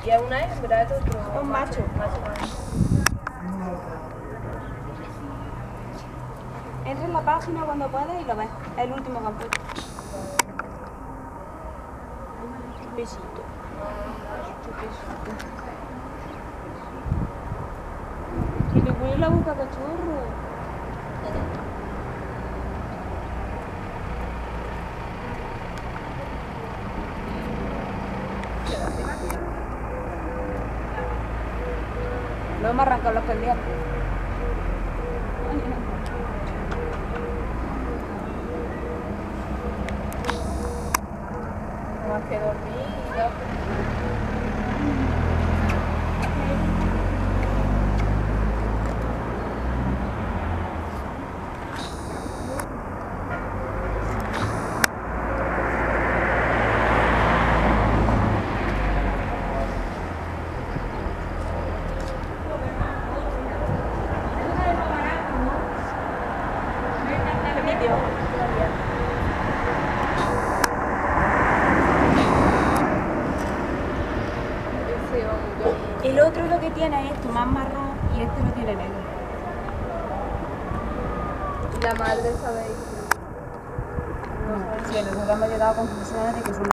Y es una hembra, es otro. Es un macho. Entra en la página cuando puedas y lo ves. Es el último que han puesto. Un besito. Si le huele la boca, cachorro. No hemos arrancado los pendientes. Más que dormido. El otro lo que tiene es esto más marrón y este lo tiene negro. La madre, ¿sabéis? Sí, nosotros hemos llegado a conclusiones de que son